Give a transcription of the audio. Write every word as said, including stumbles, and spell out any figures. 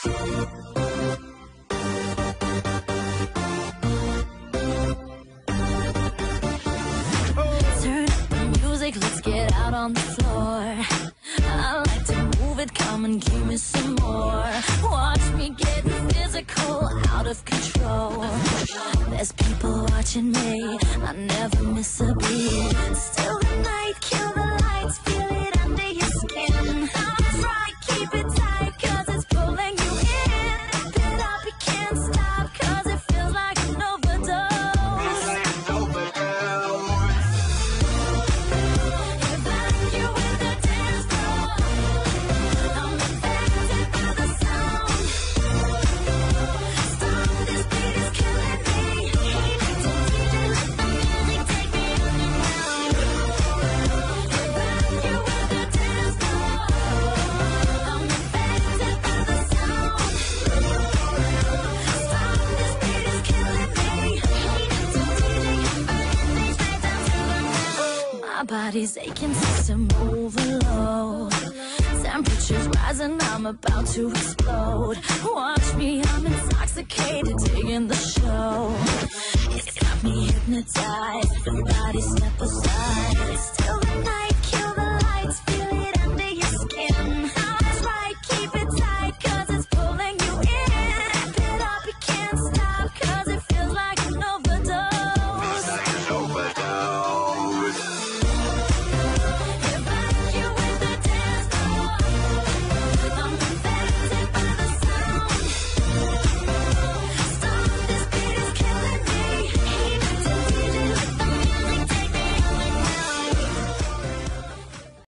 Let's get out on the floor. I like to move it, come and give me some more. Watch me getting physical, out of control. There's people watching me, I never miss a beat. Still the night, kill the lights, feel it under your skin. Try, keep it tight, cause it's pulling you in. Pump it up, you can't stop, cause it feels like an overdose. My body's aching, system overload. Temperature's rising, I'm about to explode. Watch me, I'm intoxicated, digging the show. It's got me hypnotized, everybody step aside. It's still the night.